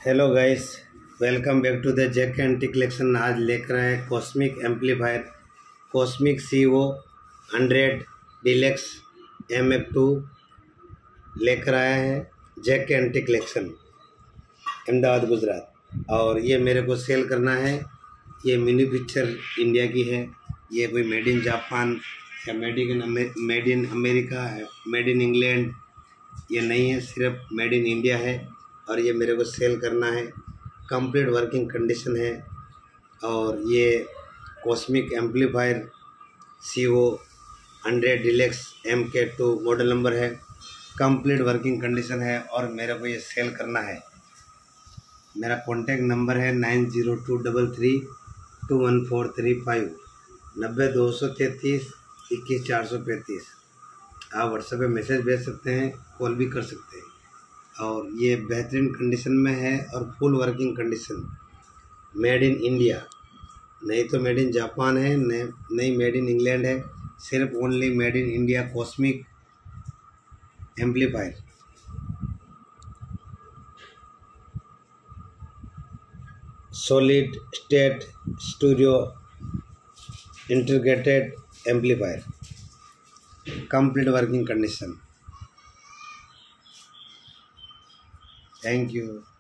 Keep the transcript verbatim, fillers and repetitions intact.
Hello guys, welcome back to the Jake anti collection. आज लेकर आए cosmic amplifier cosmic C O hundred deluxe M F two लेकर आया है Jake anti collection Ahmedabad Gujarat. और ये मेरे को सेल करना है। ये मैन्युफैक्चर इंडिया की है। ये कोई मेड इन जापान या made in made in America made in England ये नहीं है, सिर्फ मेड इन इंडिया है। और ये मेरे को सेल करना है। कंप्लीट वर्किंग कंडीशन है। और ये cosmic amplifier C O hundred deluxe M K two model number है। कंप्लीट वर्किंग कंडीशन है और मेरे को ये सेल करना है। मेरा कॉन्टैक्ट नंबर है nine zero two double three two one four three five नब्बे दो सौ तैंतीस इक्कीस चार सौ पैंतीस। आप व्हाट्सएप पे मैसेज भेज सकते हैं, कॉल भी कर सकते हैं। और ये बेहतरीन कंडीशन में है और full working condition, made in India, नहीं तो मेड इन जापान है, नहीं मेड इन इंग्लैंड है, सिर्फ only made in India cosmic amplifier. Solid state studio integrated amplifier, complete working condition. Thank you.